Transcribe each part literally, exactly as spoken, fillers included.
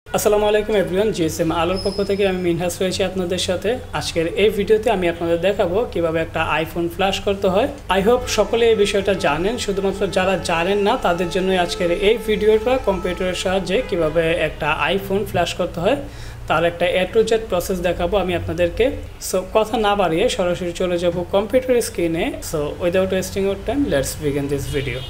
আসসালামু আলাইকুম everyone, GSM আলোর পক্ষ থেকে আমি মিনহাস রয়েছি আপনাদের সাথে। আজকের এই ভিডিওতে আমি আপনাদের দেখাবো কিভাবে একটা আইফোন ফ্ল্যাশ করতে হয়। আই হোপ সকলে এই বিষয়টা জানেন, শুধুমাত্র যারা জানেন না তাদের জন্যই আজকের এই ভিডিওটা। কম্পিউটারের সাহায্যে কিভাবে একটা আইফোন ফ্ল্যাশ করতে হয় তার একটা এ টু জেড প্রসেস দেখাবো আমি আপনাদেরকে। সো কথা না বাড়িয়ে সরাসরি চলে যাব কম্পিউটার স্ক্রিনে। So without wasting our time, let's begin this video.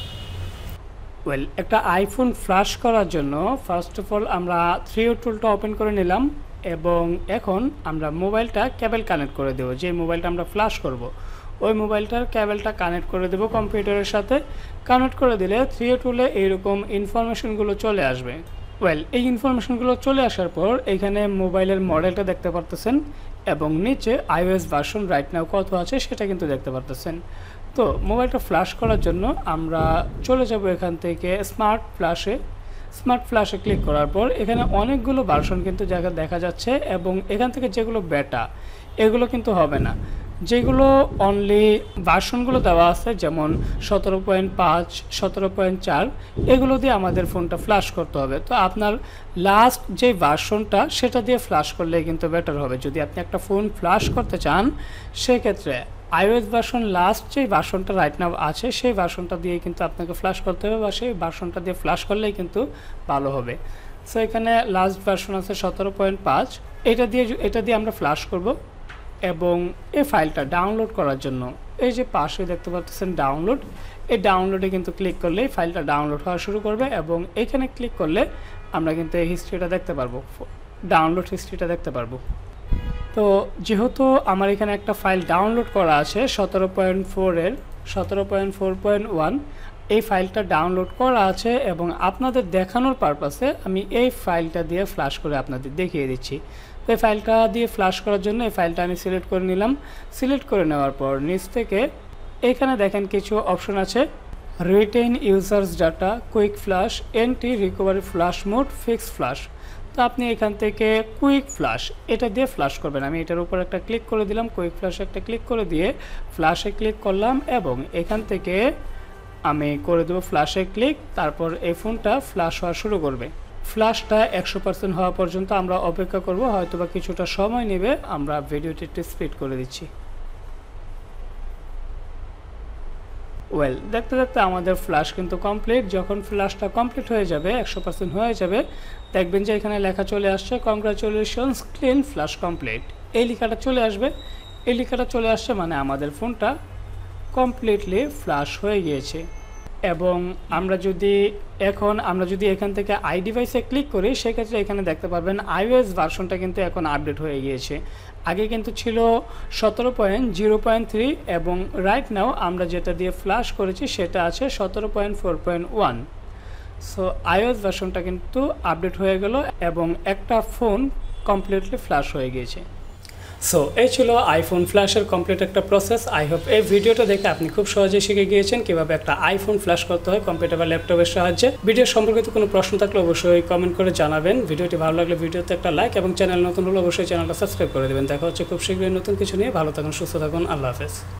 Well, একটা আইফোন ফ্ল্যাশ করার জন্য ফার্স্ট অফ অল আমরা থ্রি ও টুলটা ওপেন করে নিলাম এবং এখন আমরা মোবাইলটা কেবল কানেক্ট করে দেবো। যে মোবাইলটা আমরা ফ্ল্যাশ করব ওই মোবাইলটার কেবলটা কানেক্ট করে দেবো কম্পিউটারের সাথে। কানেক্ট করে দিলে থ্রি ও টুলে এইরকম ইনফরমেশনগুলো চলে আসবে। ওয়েল, এই ইনফরমেশনগুলো চলে আসার পর এখানে মোবাইলের মডেলটা দেখতে পারতেছেন এবং নিচে আইওএস ভার্সন রাইট নাও কত আছে সেটা কিন্তু দেখতে পারতেছেন। তো মোবাইলটা ফ্ল্যাশ করার জন্য আমরা চলে যাব এখান থেকে স্মার্ট ফ্ল্যাশে। স্মার্ট ফ্ল্যাশে ক্লিক করার পর এখানে অনেকগুলো ভার্সন কিন্তু জায়গা দেখা যাচ্ছে এবং এখান থেকে যেগুলো বেটা এগুলো কিন্তু হবে না। যেগুলো অনলি ভার্সনগুলো দেওয়া আছে যেমন সতেরো পয়েন্ট পাঁচ সতেরো পয়েন্ট চার এগুলো দিয়ে আমাদের ফোনটা ফ্ল্যাশ করতে হবে। তো আপনার লাস্ট যে ভার্সনটা সেটা দিয়ে ফ্ল্যাশ করলে কিন্তু বেটার হবে। যদি আপনি একটা ফোন ফ্ল্যাশ করতে চান সেক্ষেত্রে আইওএস ভার্সন লাস্ট যে ভার্সনটা রাইট নাও আছে সেই ভার্সনটা দিয়ে কিন্তু আপনাকে ফ্ল্যাশ করতে হবে বা সেই ভার্সনটা দিয়ে ফ্ল্যাশ করলেই কিন্তু ভালো হবে। সো এখানে লাস্ট ভার্সন আছে সতেরো পয়েন্ট পাঁচ, এটা দিয়ে এটা দিয়ে আমরা ফ্ল্যাশ করব এবং এই ফাইলটা ডাউনলোড করার জন্য এই যে পাশে দেখতে পাচ্ছেন ডাউনলোড, এই ডাউনলোডে কিন্তু ক্লিক করলেই ফাইলটা ডাউনলোড হওয়া শুরু করবে এবং এখানে ক্লিক করলে আমরা কিন্তু এই হিস্ট্রিটা দেখতে পারবো, ডাউনলোড হিস্ট্রিটা দেখতে পারবো। তো যেহেতু আমার এখানে একটা ফাইল ডাউনলোড করা আছে সতেরো পয়েন্ট ফোরের সতেরো পয়েন্ট ফোর পয়েন্ট ওয়ান এই ফাইলটা ডাউনলোড করা আছে এবং আপনাদের দেখানোর পারপাসে আমি এই ফাইলটা দিয়ে ফ্ল্যাশ করে আপনাদের দেখিয়ে দিচ্ছি। তো এই ফাইলটা দিয়ে ফ্ল্যাশ করার জন্য এই ফাইলটা আমি সিলেক্ট করে নিলাম। সিলেক্ট করে নেওয়ার পর নিচ থেকে এখানে দেখেন কিছু অপশন আছে, retain users data, quick flash, anti recovery flash mode, fix flash. তো আপনি এখান থেকে কুইক ফ্ল্যাশ এটা দিয়ে ফ্ল্যাশ করবেন। আমি এটার উপর একটা ক্লিক করে দিলাম, কুইক ফ্ল্যাশে একটা ক্লিক করে দিয়ে ফ্ল্যাশে ক্লিক করলাম এবং এখান থেকে আমি করে দেবো ফ্ল্যাশে ক্লিক। তারপর এই ফোনটা ফ্ল্যাশ হওয়া শুরু করবে। ফ্ল্যাশটা একশো পার্সেন্ট হওয়া পর্যন্ত আমরা অপেক্ষা করব, হয়তো বা কিছুটা সময় নেবে। আমরা ভিডিওটি একটু স্পিড করে দিচ্ছি। ওয়েল, দেখতে দেখতে আমাদের ফ্ল্যাশ কিন্তু কমপ্লিট। যখন ফ্ল্যাশটা কমপ্লিট হয়ে যাবে, একশো পার্সেন্ট হয়ে যাবে, দেখবেন যে এখানে লেখা চলে আসছে কংগ্রাচুলেশনস ক্লিন ফ্ল্যাশ কমপ্লিট। এই লেখাটা চলে আসবে। এই লেখাটা চলে আসছে মানে আমাদের ফোনটা কমপ্লিটলি ফ্ল্যাশ হয়ে গিয়েছে। এবং আমরা যদি এখন আমরা যদি এখান থেকে আই ডিভাইসে ক্লিক করি সেক্ষেত্রে এখানে দেখতে পাবেন আইওএস ভার্সনটা কিন্তু এখন আপডেট হয়ে গিয়েছে। আগে কিন্তু ছিল সতেরো পয়েন্ট জিরো পয়েন্ট থ্রি এবং রাইট নাও আমরা যেটা দিয়ে ফ্ল্যাশ করেছি সেটা আছে সতেরো point four point one. So iOS ভার্সনটা কিন্তু আপডেট হয়ে গেল এবং একটা ফোন কমপ্লিটলি ফ্ল্যাশ হয়ে গিয়েছে। সো এই ছিল আইফোন ফ্ল্যাশের কমপ্লিট একটা প্রসেস। আই হোপ এই ভিডিওটা দেখে আপনি খুব সহজেই শিখে গিয়েছেন কীভাবে একটা আইফোন ফ্ল্যাশ করতে হয় কম্পিউটার বা ল্যাপটপের সাহায্যে। ভিডিও সম্পর্কিত কোনো প্রশ্ন থাকলে অবশ্যই কমেন্ট করে জানাবেন। ভিডিওটি ভালো লাগলে ভিডিওতে একটা লাইক এবং চ্যানেল নতুন হলে অবশ্যই চ্যানেলটা সাবস্ক্রাইব করে দেবেন। দেখা হচ্ছে খুব শীঘ্রই নতুন কিছু নিয়ে। ভালো থাকুন, সুস্থ থাকুন, আল্লাহ হাফেজ।